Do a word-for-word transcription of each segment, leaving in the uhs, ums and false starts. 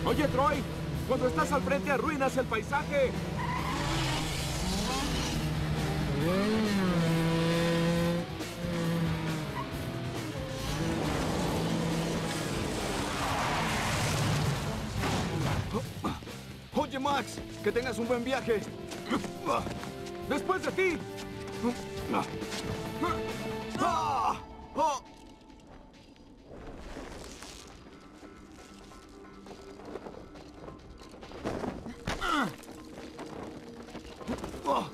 Oye, Troy, cuando estás al frente arruinas el paisaje. Oye, Max, que tengas un buen viaje. Después de ti. ¡Ah! ¡Oh! ¡Oh!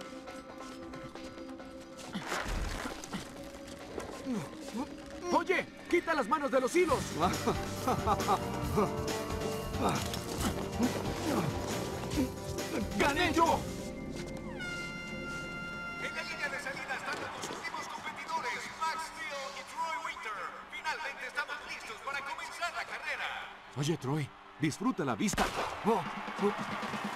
Oye, quita las manos de los hilos. ¡Gané yo! En la línea de salida están los últimos competidores, Max Steel y Troy Winter. Finalmente estamos listos para comenzar la carrera. Oye, Troy, disfruta la vista. Oh, oh.